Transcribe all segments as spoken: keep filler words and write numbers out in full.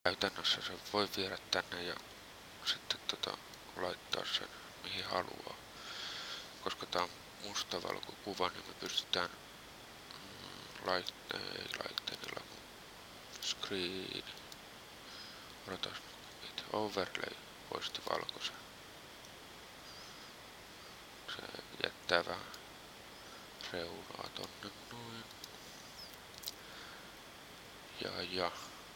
Käytännössä se voi viedä tänne ja sitten tota, laittaa sen mihin haluaa. Koska tää on mustavalkokuva, niin me pystytään mm, laitteen, ei laitteella, kun screen, odotas nyt, overlay poisti valkoisen. Se jättää vähän reunaa tonne noin. Ja ja.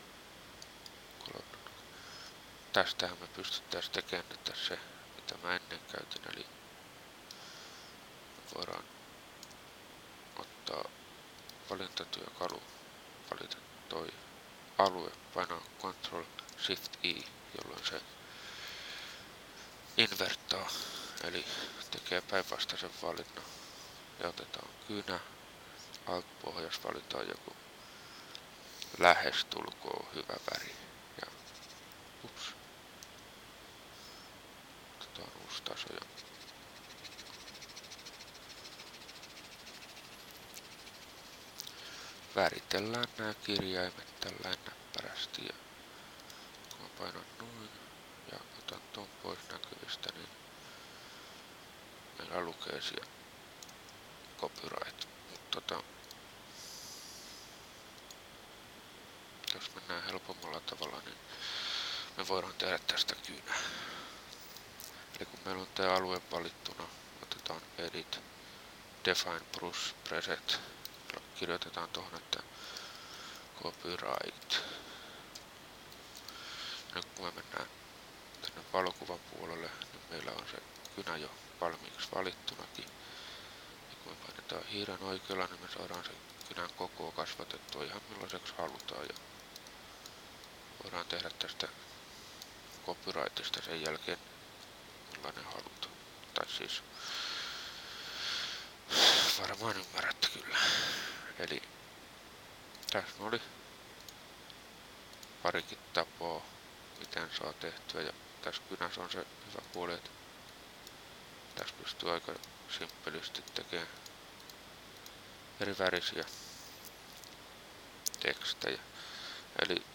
Tästähän me pystyttäisiin tekemään nyt se, mitä mä ennen käytin, eli voidaan ottaa valintatyökalu, valita toi alue, painaa control shift I, jolloin se inverttaa, eli tekee päinvastaisen valinnan. Ja otetaan kynä, alt pohjas valitaan joku lähestulkoon hyvä väri. Ja ups. Otetaan uusi taso ja väritellään nämä kirjaimet tällä näppärästi ja kun mä painan noin ja otan ton pois näkyvistä, niin meillä lukee siellä copyright. Mutta tota, jos mennään helpommalla tavalla, niin me voidaan tehdä tästä kynä. Eli kun meillä on tämä alue valittuna, otetaan edit, define brush preset, kirjoitetaan tuohon, että copyright. Nyt kun me mennään tänne valokuvan puolelle, niin meillä on se kynä jo valmiiksi valittunakin. Ja kun me painetaan hiiren oikealla, niin me saadaan se kynän kokoa kasvatettua ihan millaiseksi halutaan. Ja voidaan tehdä tästä copyrightista sen jälkeen millainen halutaan. Tai siis varmaan ymmärrätte kyllä. Eli tässä oli parikin tapaa, miten saa tehtyä. Ja tässä kynässä on se hyvä puoli, että tässä pystyy aika simppelisti tekemään eri värisiä tekstejä. Eli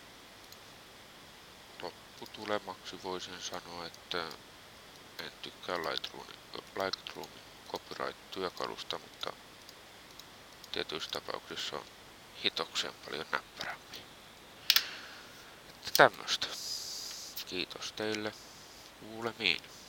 lopputulemaksi voisin sanoa, että en tykkää Lightroomin, Lightroomin copyright-työkalusta, mutta tietyissä tapauksissa on hitokseen paljon näppärämpi. Että tämmöstä. Kiitos teille. Kuulemiin.